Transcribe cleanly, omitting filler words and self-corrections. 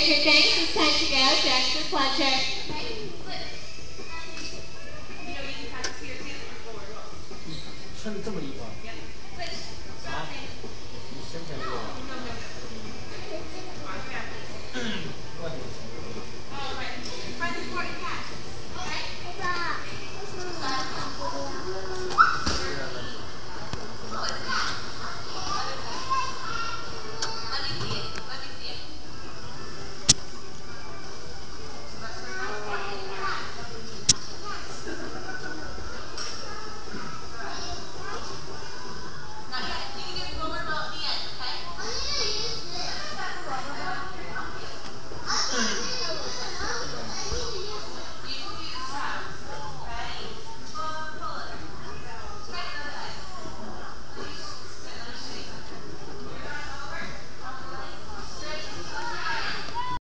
take your things. It's time to go. Just a pleasure. You know, you can practice here too. 穿这么一个。